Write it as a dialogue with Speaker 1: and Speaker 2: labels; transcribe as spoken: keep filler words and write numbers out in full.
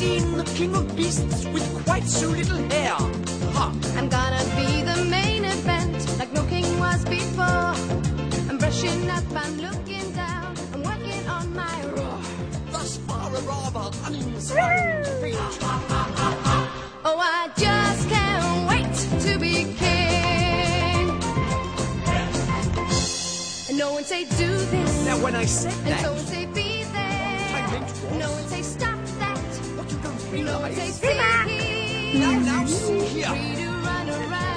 Speaker 1: seen the king of beasts with quite so little hair? Ha!
Speaker 2: I'm gonna be the main event, like no king was before. I'm brushing up, I'm looking down, I'm working on my roar.
Speaker 1: Thus far a rather uninspiring speech.
Speaker 2: Oh, I just can't wait to be king. And no one say do this.
Speaker 1: Now when I said
Speaker 2: And
Speaker 1: that,
Speaker 2: no one say be there.
Speaker 1: I meant was,
Speaker 2: No one say stop that.
Speaker 1: what you don't
Speaker 2: No one say
Speaker 1: realise.
Speaker 2: stay here.
Speaker 1: Now, now, see here.
Speaker 2: Free to run around.